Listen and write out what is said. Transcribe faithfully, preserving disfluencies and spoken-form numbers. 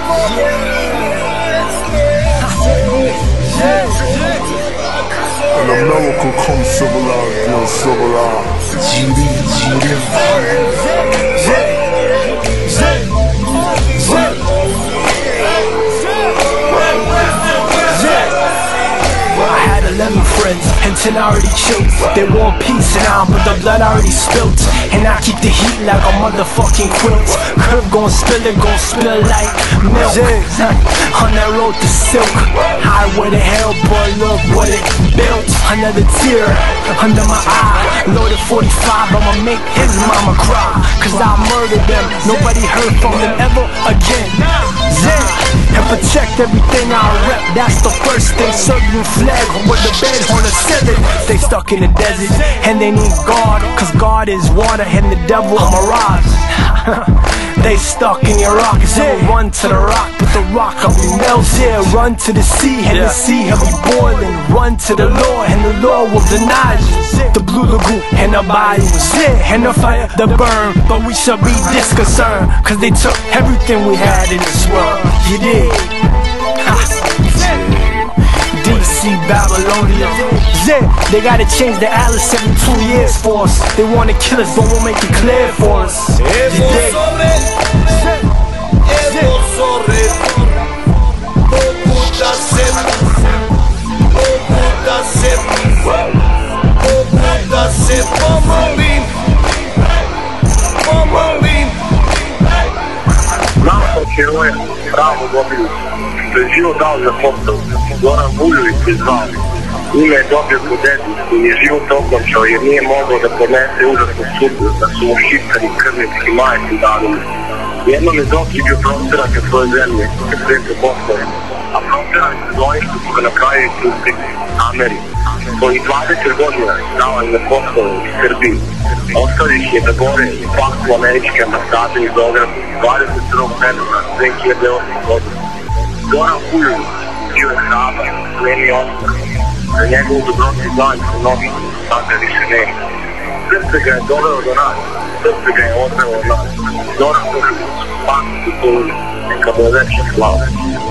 And America come civilized, you know, civilized. G D, G D. eleven friends, and ten already chilled. They want peace now, but the blood already spilt. And I keep the heat like a motherfucking quilt. Curve gon' spill it, gon' spill like milk. On that road to silk, highway to hell, boy, look what it built. Another tear under my eye. Loaded forty-five, I'ma make his mama cry. Cause I murdered them, nobody heard from them ever again. And protect everything I rep, that's the first thing. Serbian flag with the bed on the ceiling. They stuck in the desert and they need God, cause God is water and the devil a mirage. They stuck in Iraq, so run to the rock, but the rock will be melted. Yeah, run to the sea and the sea will be boiling. Run to the Lord and the Lord will deny you. The blue lagoon and the bayou was there, and the fire that burn, but we should be disconcerted, cause they took everything we had in this world. You did. D C Babylonia. Yeah, they gotta change the atlas every two years for us. They wanna kill us, but we'll make it clear for us. You dig? Našo heroja, pravo dobiju, što je život dao za Kosovo. Zoran Vujović je zvao. Ime je dobio kod dedu koji je život okončao jer nije mogao da podnese užasnu sudbu da su mu šiptari, krvnici i majci danili. Jednom je Zoki bio prosteran ka svoje zemlje, ka svetu Kosova, a prosteran se zoništu su ga na kraju i pustili Ameriku. Koji dvadeset godina dao im na Kosovo i Srbiji. Ostali ih je da gore i paktu američke ambasade iz Belgrada dvadeset prvog februara dve hiljade osme. godine. Zoran Vujović bio je hrabar, pleni ostar. Za njegovu dobrotu i zajednicu Novi Sad više nema. Srce ga je doveo do nas, srce ga je odveo od nas. Zoran Vujović, paktu u Toluni, neka mu je veća slava.